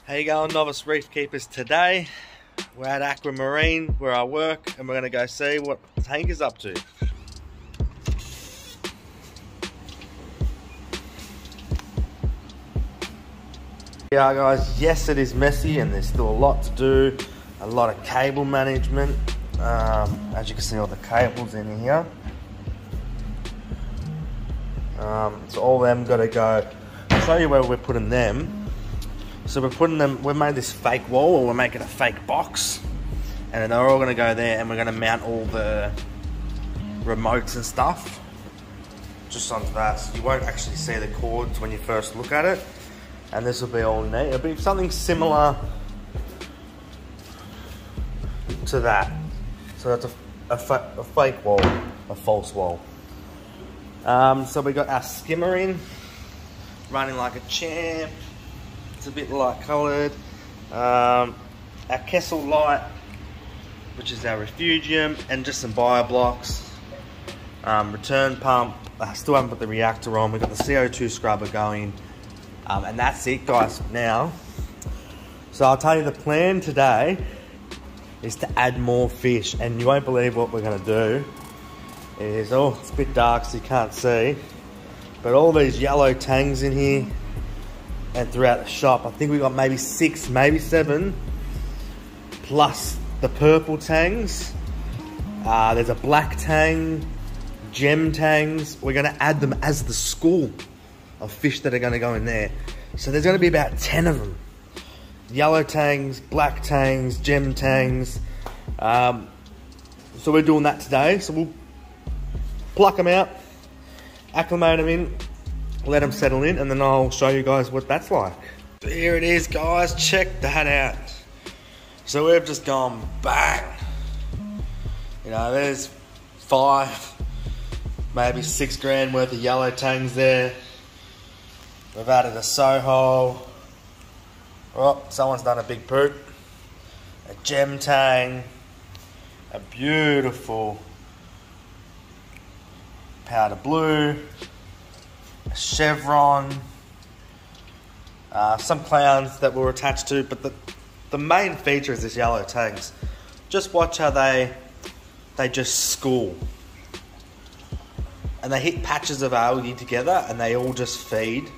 How you going, novice reef keepers? Today we're at Aquamarine where I work, and we're going to go see what Tank is up to. Yeah guys, yes it is messy and there's still a lot to do, a lot of cable management. As you can see, all the cables in here. So all of them got to go. I'll show you where we're putting them. So we're putting them, we've made this fake wall, or we're making a fake box, and then they're all going to go there, and we're going to mount all the remotes and stuff just onto that, so you won't actually see the cords when you first look at it. And this will be all neat. It'll be something similar to that. So that's a fake wall, a false wall. So we got our skimmer in, running like a champ. It's a bit light coloured. Our Kessel light, which is our refugium, and just some bio blocks. Return pump. I still haven't put the reactor on. We've got the CO2 scrubber going. And that's it guys now. So I'll tell you, the plan today is to add more fish, and you won't believe what we're going to do. It's a bit dark so you can't see, but all these yellow tangs in here and throughout the shop, I think we got maybe 6, maybe 7, plus the purple tangs. There's a black tang, gem tangs. We're going to add them as the school of fish that are going to go in there. So there's going to be about 10 of them. Yellow tangs, black tangs, gem tangs. So we're doing that today. So we'll pluck them out, acclimate them in, let them settle in, and then I'll show you guys what that's like. So here it is guys, check that out. So we've just gone bang. You know, there's 5, maybe 6 grand worth of yellow tangs there. We've added a Soho. Oh, someone's done a big poop. A gem tang. A beautiful powder blue. A chevron. Some clowns that we're attached to, but the main feature is this yellow tangs. Just watch how they just school. And they hit patches of algae together and they all just feed.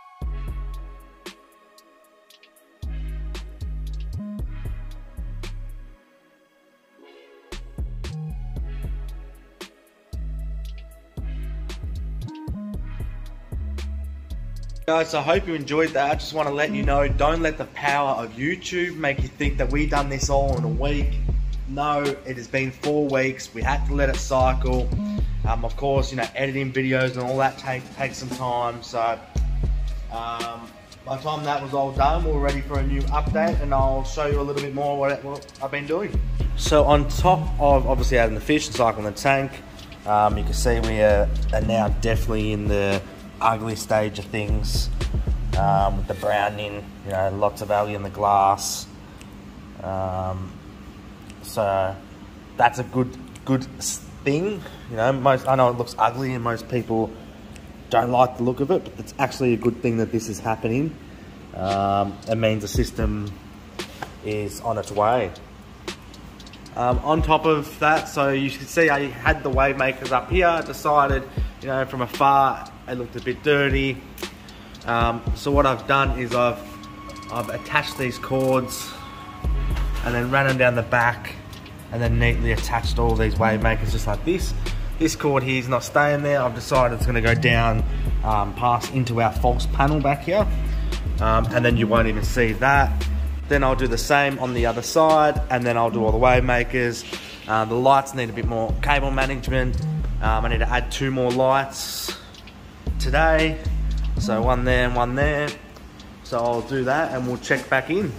Guys, I hope you enjoyed that. I just want to let you know, don't let the power of YouTube make you think that we done this all in a week. No, it has been 4 weeks. We had to let it cycle. Of course, you know, editing videos and all that takes some time. So by the time that was all done, we're ready for a new update, and I'll show you a little bit more what I've been doing. So on top of obviously adding the fish and cycling the tank, you can see we are now definitely in the ugly stage of things, with the browning, you know, lots of algae in the glass. So that's a good thing. You know, I know it looks ugly and most people don't like the look of it, but it's actually a good thing that this is happening. It means the system is on its way. On top of that, so you can see I had the wave makers up here. Decided, you know, from afar it looked a bit dirty. So what I've done is I've attached these cords and then ran them down the back, and then neatly attached all these wave makers just like this. This cord here is not staying there. I've decided it's going to go down past into our false panel back here, and then you won't even see that. Then I'll do the same on the other side, and then I'll do all the wave makers. The lights need a bit more cable management. I need to add 2 more lights today. So 1 there and 1 there. So I'll do that and we'll check back in.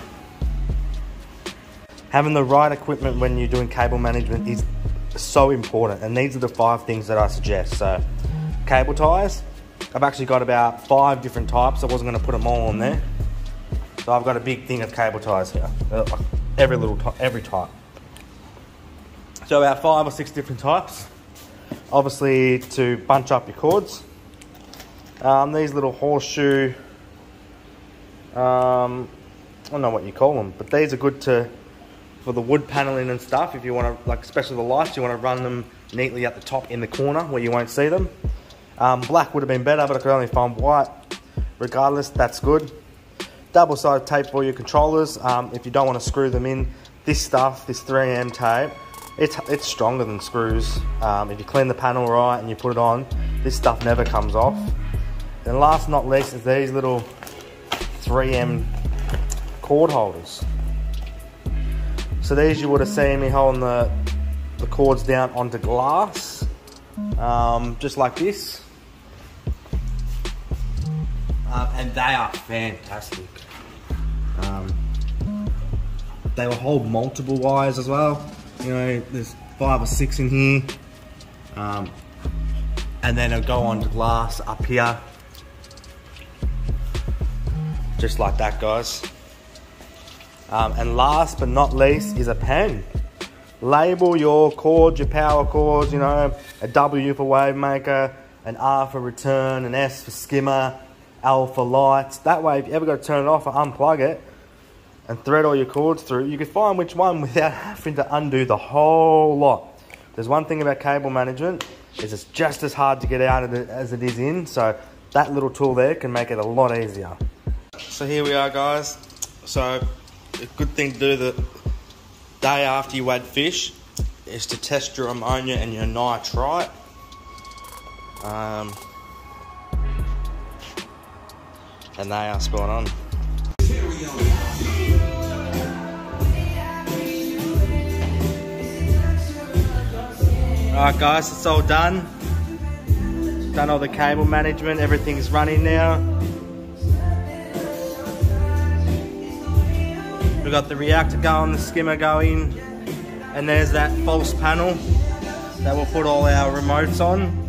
Having the right equipment when you're doing cable management is so important, and these are the 5 things that I suggest. So cable ties, I've actually got about 5 different types. I wasn't going to put them all on there. So I've got a big thing of cable ties here, every type. So about 5 or 6 different types. Obviously to bunch up your cords. These little horseshoe don't know what you call them, but these are good for the wood paneling and stuff. If you want to, like especially the lights, you want to run them neatly at the top in the corner where you won't see them. Black would have been better, but I could only find white. Regardless, that's good. Double-sided tape for your controllers. If you don't want to screw them in, this stuff, this 3M tape, it's stronger than screws. If you clean the panel right and you put it on, this stuff never comes off. And last but not least is these little 3M cord holders. So these you would have seen me holding the cords down onto glass, just like this. And they are fantastic. They will hold multiple wires as well. You know, there's 5 or 6 in here. And then it'll go onto glass up here. Just like that, guys. And last but not least is a pen. Label your cords, your power cords, you know, a W for wave maker, an R for return, an S for skimmer, L for lights. That way, if you ever got to turn it off or unplug it and thread all your cords through, you can find which one without having to undo the whole lot. There's one thing about cable management, is it's just as hard to get out of it as it is in, so that little tool there can make it a lot easier. So here we are, guys. So a good thing to do the day after you add fish is to test your ammonia and your nitrite. And they are spot on. Alright guys, it's all done. Done all the cable management, everything's running now. We've got the reactor going, the skimmer going, and there's that false panel that we'll put all our remotes on.